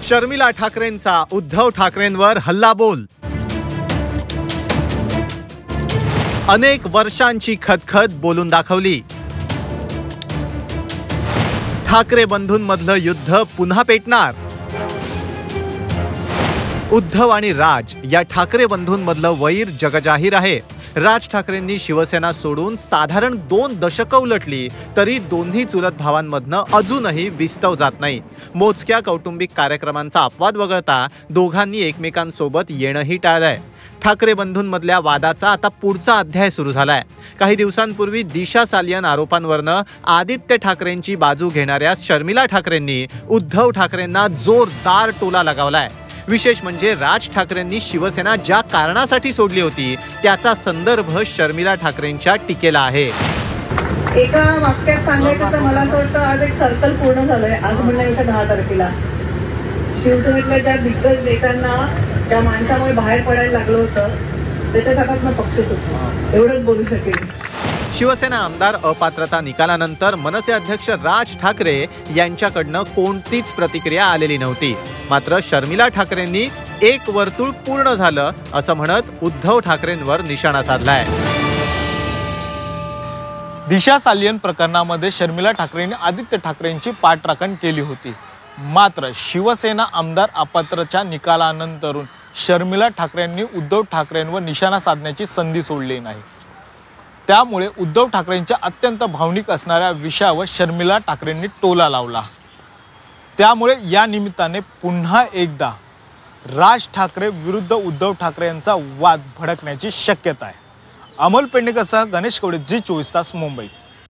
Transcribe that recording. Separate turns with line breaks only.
शर्मिला ठाकरेंचा उद्धव ठाकरेंवर हल्लाबोल। अनेक वर्षांची खदखद बोलून दाखवली। ठाकरे बंधूंमधलं युद्ध पुन्हा पेटणार। उद्धव आणि राज या ठाकरे बंधूंमधलं वैर जगजाहीर आहे। राज ठाकरेंनी शिवसेना सोडून साधारण 2 दशकं उलटली तरी दोन्ही चुलत भावांमधनं अजूनही विस्तव जात नाही। मोजक्या कौटुंबिक कार्यक्रमांचा अपवाद वगळता दोघांनी एकमेकांसोबत येणंही टाळलंय। ठाकरे बंधूंमधल्या वादाचा आता पुढचा अध्याय सुरू झालाय। काही दिवसांपूर्वी दिशा सालियन आरोपांवरनं आदित्य ठाकरेंची बाजू घेणाऱ्या शर्मिला ठाकरेंनी उद्धव ठाकरेंना जोरदार टोला लगावलाय। विशेष म्हणजे राज ठाकरेंनी शिवसेना ज्या कारणासाठी सोडली होती त्याचा संदर्भ शर्मिला ठाकरेंच्या टीकेला आहे।
एका वाक्यात सांगायचं तर मला असं वाटतं आज एक सर्कल पूर्ण झालंय। आज म्हणजे 10 तारखेला शिवसेनेतल्या ज्या दिग्गज नेत्यांना त्या माणसामुळे बाहेर पडायला लागलं होतं त्याच्या हातातनं पक्ष सुटला, एवढंच बोलू शकेल।
शिवसेना आमदार अपात्रता निकालानंतर मनसे अध्यक्ष राज ठाकरे यांच्याकडनं कोणतीच प्रतिक्रिया आलेली नव्हती। मात्र शर्मिला ठाकरेंनी एक वर्तुळ पूर्ण झालं असं म्हणत उद्धव ठाकरेंवर निशाणा साधलाय।
दिशा सालियन प्रकरणामध्ये शर्मिला ठाकरेंनी आदित्य ठाकरेंची पाठराखण केली होती। मात्र शिवसेना आमदार अपात्रच्या निकालानंतरून शर्मिला ठाकरेंनी उद्धव ठाकरेंवर निशाणा साधण्याची संधी सोडली नाही। त्यामुळे उद्धव ठाकरेंच्या अत्यंत भावनिक असणाऱ्या विषयावर शर्मिला ठाकरेंनी टोला लावला। त्यामुळे या निमित्ताने पुन्हा एकदा राज ठाकरे विरुद्ध उद्धव ठाकरे यांचा वाद भडकण्याची शक्यता आहे। अमोल पेडणेकरसह गणेश कवडे, झी 24 तास, मुंबई।